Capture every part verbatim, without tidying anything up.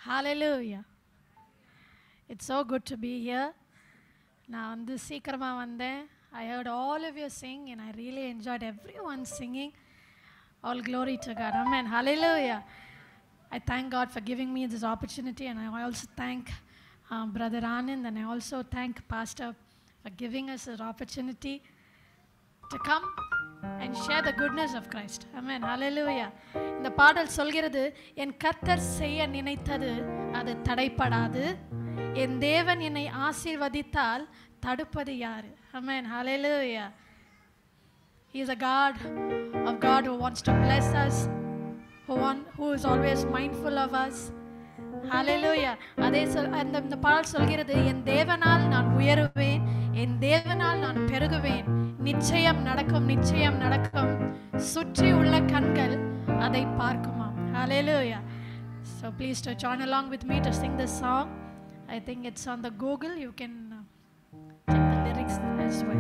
Hallelujah. It's so good to be here. நான் வந்து சீக்கிரமா வந்தேன். I heard all of you sing and I really enjoyed everyone singing. All glory to God. Amen. Hallelujah. I thank God for giving me this opportunity, and I also thank uh, Brother Anand, and I also thank Pastor for giving us this opportunity to come and share the goodness of Christ. Amen. Hallelujah. இந்த பாடல் சொல்கிறது, என் கர்த்தர் செய்ய நினைத்தது அது தடைப்படாது, என் தேவன் என்னை ஆசீர்வதித்தால் தடுப்பது யாரு? Amen. Hallelujah. He is a God of God who wants to bless us, who want, who is always mindful of us. Hallelujah. அதே சொல் அந்த இந்த பாடல் சொல்கிறது, என் தேவனால் நான் உயருவேன், என் தேவனால் நான் பெருகுவேன், நிச்சயம் நடக்கும், நிச்சயம் நடக்கும், சுற்றி உள்ள கண்கள் அதை பார்க்குமா. Hallelujah. So please to join along with me to sing this song. I think it's on the Google. You can uh, check the lyrics as well.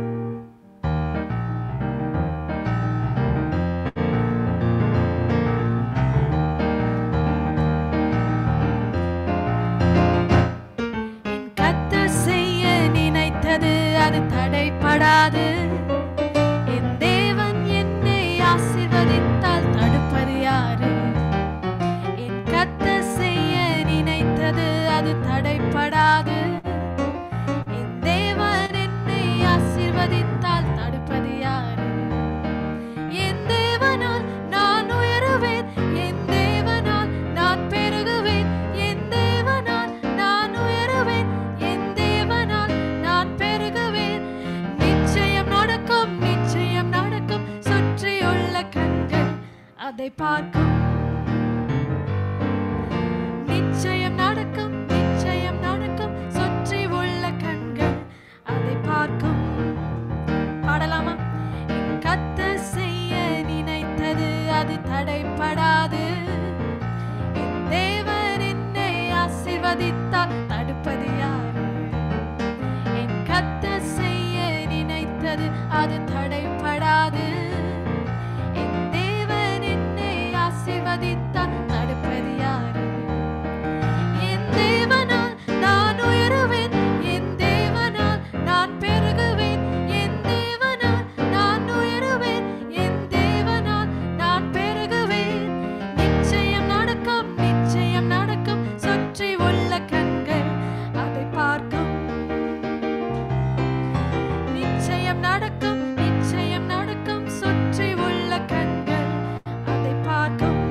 அது தடைப்படாது, என் தேவன் என்னை ஆசீர்வதித்தால் தடுப்பது யாரு? என் கர்த்தர் செய்ய நினைத்தது அது தடைப்படாது, என் தேவன் என்னை ஆசீர்வதித்தால் தடுப்பது யாரு? என் தேவனால் நான் உயருவேன், என் தேவனால் நான் பெருகுவேன், என் தேவனால் நான் உயருவேன், என் தேவனால் நான் பெருகுவேன், நிச்சயம் நடக்கும், நிச்சயம் நடக்கும், சுற்றியுள்ள கண்கள் அதை பார்க்கும். நிச்சயம் நடக்கும், நிச்சயம் நடக்கும், சுற்றி உள்ள கண்கள் அதை பார்க்கும். பாடலாமா? என் கர்த்தர் செய்ய நினைத்தது அது தடைப்படாது, என் தேவன் என்னை ஆசீர்வதித்தால் தடுப்பது யாரு? என் கர்த்தர் செய்ய நினைத்தது அது தடைப்படாது, என் தேவன் என்னை ஆசீர்வதித்தால் தடுப்பது யாரு? என் தேவனால் நான் உயருவேன், என் தேவனால் நான் பெருகுவேன், என் தேவனால் நான் உயருவேன், என் தேவனால் நான் பெருகுவேன், நிச்சயம் நடக்கும், நிச்சயம் நடக்கும், சுற்றி உள்ள கண்கள் அதை பார்க்கும். நிச்சயம் நடக்கும், நிச்சயம் நடக்கும், சுற்றி உள்ள கண்கள் அதை பார்க்கும்.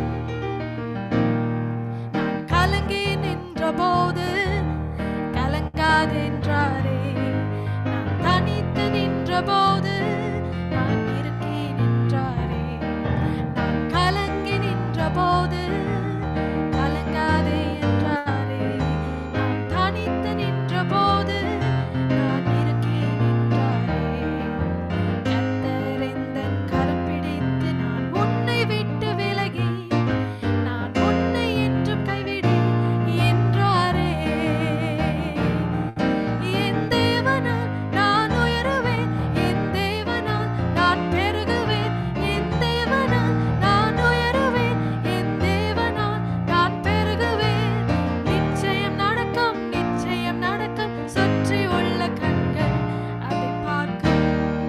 நான் கலங்கி நின்ற போது கலங்காதென்றாரே, நான் தனித்து நின்ற போது நான் இருக்கேன் என்றாரே, நான் கலங்கி நின்ற போது கலங்காதே என்றாரே, நான் தனித்து நின்ற போது நான் இருக்கேன் என்றாரே, கர்த்தர் எந்தன் கரம் பிடித்து நான் உன்னை விட்டு விலகி நான் உன்னை என்றும் கைவிடேன் என்றாரே, என் தேவனால் நான் உயருவேன், என் தேவனால் நான் பெருகுவேன், என் தேவனால் நான் உயருவேன், என் தேவனால் நான் பெருகுவேன், நிச்சயம் நடக்கும், நிச்சயம் நடக்கும், சுற்றி உள்ள கண்கள் அதை பார்க்கும்.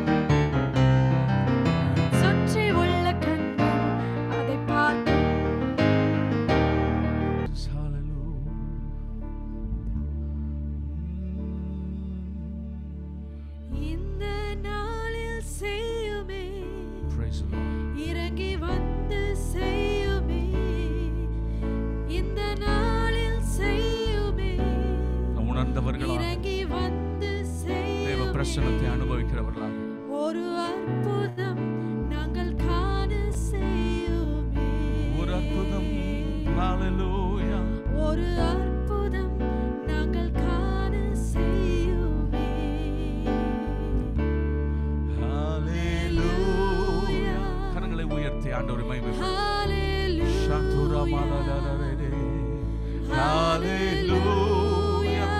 சுற்றி உள்ள கண்கள் அதை பார்க்கும். இந்த நாளில் செய்யுமே, Praise the Lord. இறங்கி வந்து செய்யுமே, இந்த நாளில் செய்யுமே, உணர்ந்தவர்களாக இறங்கி வந்து தேவ பிரசன்னத்தை செய்யுமே, அனுபவிக்கிறவர்களாக ஒரு அற்புதம் நாங்கள் காண செய்யுமே, ஒரு அற்புதம். Hallelujah. ஒரு அற்புதம் நாங்கள் காண செய்யுமே. Hallelujah. கரங்களை உயர்த்தி ஆண்டவரை மகிமைப்படுத்துங்கள். Hallelujah. Shatura maladadare. Hallelujah.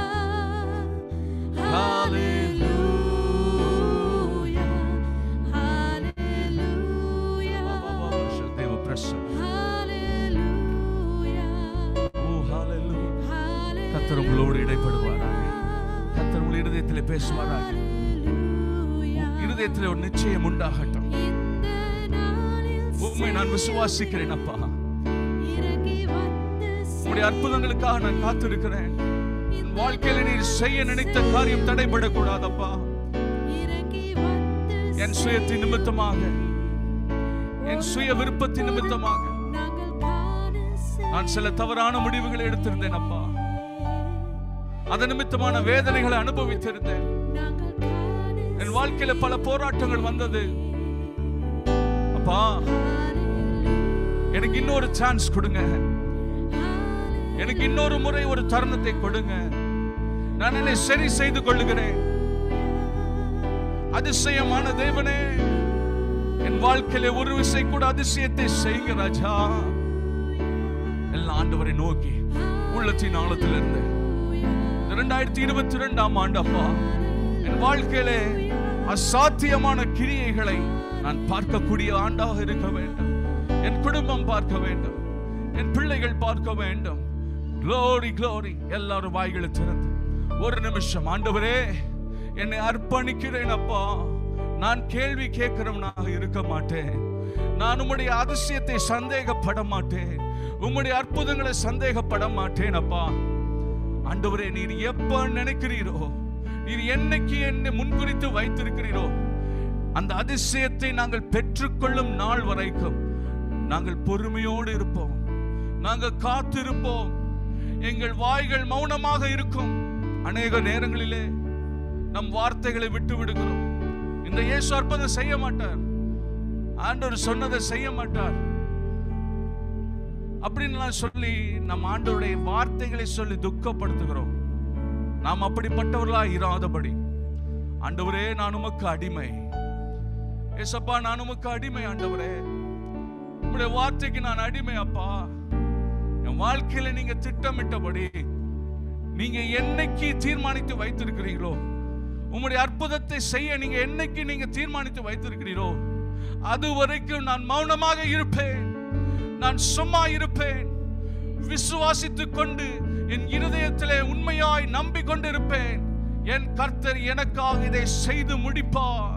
Hallelujah. Hallelujah. தேவ பிரசன்னம். Hallelujah. Oh, hallelujah. கர்த்தர் உங்களோடு இடைப்படுவாராக. கர்த்தர் உங்கள் இருதயத்திலே பேசுவாராக. இருதயத்திலே ஒரு நிச்சயம் உண்டாகட்டும். உம்மை நான் விசுவாசிக்கிறேன் அப்பா. உம்முடைய அற்புதங்களுக்காக நான் காத்திருக்கிறேன். என் வாழ்க்கையில நீர் செய்ய நினைத்த காரியம் தடைபடக்கூடாதப்பா. என் சுயத்தின் நிமித்தமாக, என் சுய விருப்பத்தின் நிமித்தமாக நான் சில தவறான முடிவுகளை எடுத்திருந்தேன் அப்பா. அதன் நிமித்தமான வேதனைகளை அனுபவித்திருந்தேன். என் வாழ்க்கையில பல போராட்டங்கள் வந்தது அப்பா. எனக்கு இன்னொரு சான்ஸ் கொடுங்க. எனக்கு இன்னொரு முறை ஒரு தருணத்தை கொடுங்க. நான் என்னை சரி செய்து கொள்ளுகிறேன். அதிசயமான தேவனே, என் வாழ்க்கையில ஒரு விசை கூட அதிசயத்தை செய்யுங்க ராஜா. எல்லாம் ஆண்டவரை நோக்கி உள்ளத்தின் ஆழத்தில் இருந்து இரண்டாயிரத்தி இருபத்தி இரண்டாம் ஆண்டு அப்பா, என் வாழ்க்கையில அசாத்தியமான கிரியைகளை நான் பார்க்கக்கூடிய ஆண்டாக இருக்க வேண்டும். என் குடும்பம் பார்க்க வேண்டும். என் பிள்ளைகள் பார்க்க வேண்டும். Glory, glory. எல்லாரும் வாய்களை திறந்து ஒரு நிமிஷம், ஆண்டவரே என்னை அர்ப்பணிக்கிறேன் அப்பா. நான் கேள்வி கேட்கிறவனாக இருக்க மாட்டேன். நான் உம்முடைய அதிசயத்தை சந்தேகப்பட மாட்டேன். உம்முடைய அற்புதங்களை சந்தேகப்பட மாட்டேன் அப்பா. ஆண்டவரே, நீர் எப்ப நினைக்கிறீரோ, நீர் என்னைக்கு என்னை முன்குறித்து வைத்திருக்கிறீரோ, அந்த அதிசயத்தை நாங்கள் பெற்றுக்கொள்ளும் நாள் வரைக்கும் நாங்கள் பொறுமையோடு இருப்போம். நாங்கள் காத்திருப்போம். எங்கள் வாய்கள் மௌனமாக இருக்கும். அநேக நேரங்களிலே நம் வார்த்தைகளை விட்டு விடுகிறோம். இந்த இயேசு அற்புதம் செய்ய மாட்டார், ஆண்டவர் சொன்னதை செய்ய மாட்டார் அப்படின்னு சொல்லி நம் ஆண்டவருடைய வார்த்தைகளை சொல்லி துக்கப்படுத்துகிறோம். நாம் அப்படிப்பட்டவர்களா இராதபடி, ஆண்டவரே நான் உமக்கு அடிமை, ஏசப்பா நான் உமக்கு அடிமை, ஆண்டவரே உம்முடைய வார்த்தைக்கு நான் அடிமை அப்பா. என் வாழ்க்கையில நீங்க திட்டமிட்டபடி, நீங்க என்னைக்கு தீர்மானித்து வைத்திருக்கிறீங்களோ, உம்முடைய அற்புதத்தை செய்ய நீங்க என்னைக்கு நீங்க தீர்மானித்து வைத்திருக்கிறீரோ, அது வரைக்கும் நான் மௌனமாக இருப்பேன். நான் சும்மா இருப்பேன். விசுவாசித்துக் கொண்டு என் இருதயத்திலே உண்மையாய் நம்பிக்கொண்டு இருப்பேன். என் கர்த்தர் எனக்காக இதை செய்து முடிப்பார்.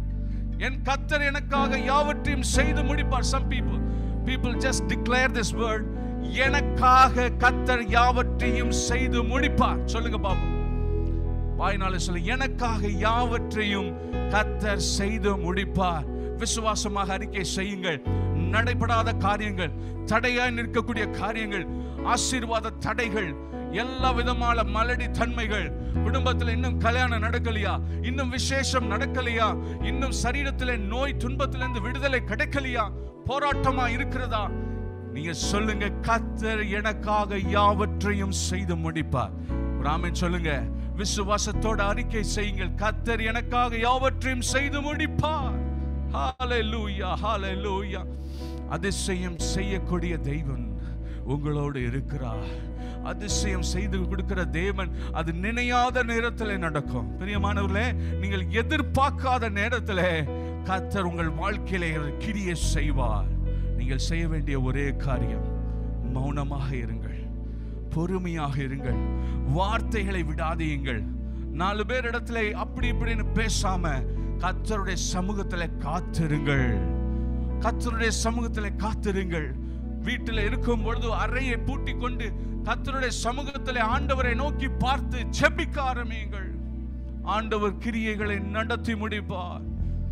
என் கர்த்தர் எனக்காக யாவற்றையும் செய்து முடிப்பார். Some people people just declare this word, எனக்காக கர்த்தர் யாவற்றையும் செய்து முடிப்பார். சொல்லுங்க பாப்போம், வாய்னால சொல்லு, எனக்காக யாவற்றையும் கர்த்தர் செய்து முடிப்பார். விசுவாசமாக அறிக்கை செய்யுங்கள். நடைபெறாத காரியங்கள், தடையாய் நிற்கக்கூடிய காரியங்கள், ஆசீர்வாத தடைகள், எல்லா விதமான மலடி தன்மைகள், குடும்பத்தில் இன்னும் கல்யாணம் நடக்கலையா, இன்னும் விசேஷம் நடக்கலையா, இன்னும் சரீரத்திலே நோய் துன்பத்திலிருந்து விடுதலை கிடைக்கலையா, போராட்டமா இருக்கிறதா, நீங்க சொல்லுங்க, கர்த்தர் எனக்காக யாவற்றையும் செய்து முடிப்பார். ஆமென் சொல்லுங்க. விசுவாசத்தோட அறிக்கை செய்யுங்கள். கர்த்தர் எனக்காக யாவற்றையும் செய்து முடிப்பார். ஹalleluya, ஹalleluya. அதிசயம் செய்யக்கூடிய தெய்வன் உங்களோடு இருக்கிறார். அதிசயம் செய்து கொடுக்கிற தேவன், அது நினையாத நேரத்தில் நடக்கும். பிரியமானவர்களே, நீங்கள் எதிர்பார்க்காத நேரத்தில் கர்த்தர் உங்கள் வாழ்க்கையிலே கிரியை செய்வார். நீங்கள் செய்ய வேண்டிய ஒரே காரியம், மௌனமாக இருங்கள், பொறுமையாக இருங்கள், வார்த்தைகளை விடாதீங்கள். நாலு பேர் இடத்துல அப்படி இப்படின்னு பேசாம கர்த்தருடைய சமூகத்தில் காத்திருங்கள். கர்த்தருடைய சமூகத்தில் காத்திருங்கள். வீட்டில் இருக்கும் பொழுது அறையை பூட்டி கொண்டு கர்த்தருடைய சமூகத்தில் ஆண்டவரை நோக்கி பார்த்து ஜெபிக்க ஆரம்பியுங்கள். ஆண்டவர் கிரியைகளை நடத்தி முடிப்பார்.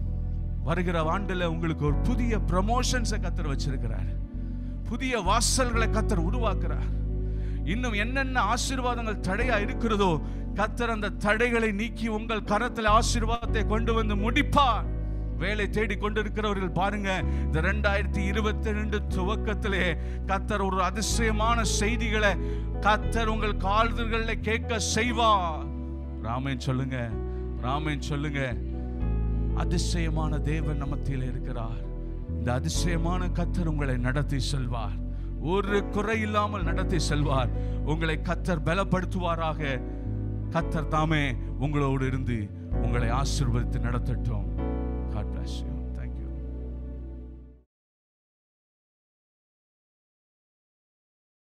வருகிற ஆண்டுல உங்களுக்கு ஒரு புதிய ப்ரமோஷன்ஸை கர்த்தர் வச்சிருக்கிறார். புதிய வாசல்களை கர்த்தர் உருவாக்குறார். இன்னும் என்னென்ன ஆசீர்வாதங்கள் தடையா இருக்கிறதோ, கர்த்தர் அந்த தடைகளை நீக்கி உங்கள் கரத்தில் ஆசீர்வாதத்தை கொண்டு வந்து முடிப்பார். வேலை தேடி கொண்டிருக்கிறவர்கள் பாருங்க, இந்த இரண்டாயிரத்தி இருபத்தி ரெண்டு துவக்கத்திலே கர்த்தர் ஒரு அதிசயமான செய்திகளை கர்த்தர் உங்கள் காதுகளில் கேட்க செய்வார். ராமேன் சொல்லுங்க, ராமேன் சொல்லுங்க. அதிசயமான தேவன் நமத்திலே இருக்கிறார். இந்த அதிசயமான கர்த்தர் உங்களை நடத்தி செல்வார். ஒரு குறை இல்லாமல் நடத்தி செல்வார். உங்களை கர்த்தர் பலப்படுத்துவாராக. கர்த்தர் தாமே உங்களோடு இருந்து உங்களை ஆசீர்வதித்து நடத்தட்டும். God bless you.